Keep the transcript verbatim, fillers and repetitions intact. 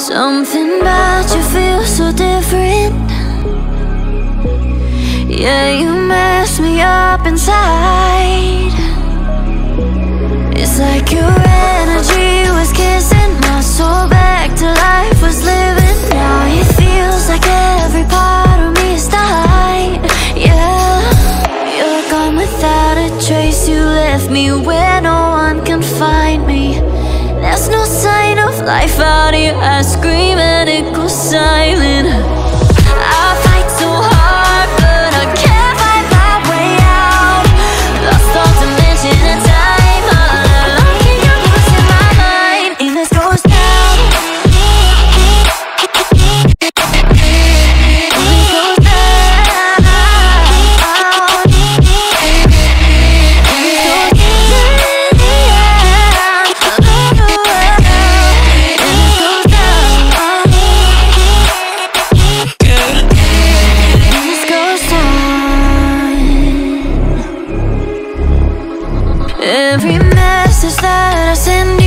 Something about you feels so different. Yeah, you mess me up inside. It's like your energy was kissing my soul back to life, was living. Now it feels like every part of me is dying. Yeah, you're gone without a trace. You left me where no one can find me. There's no sign of life out here. I scream and it goes silent. I fight so hard, but I can't find my way out. Lost all dimension and time. All alone, can you lose in my mind? And this goes down. Every message that I send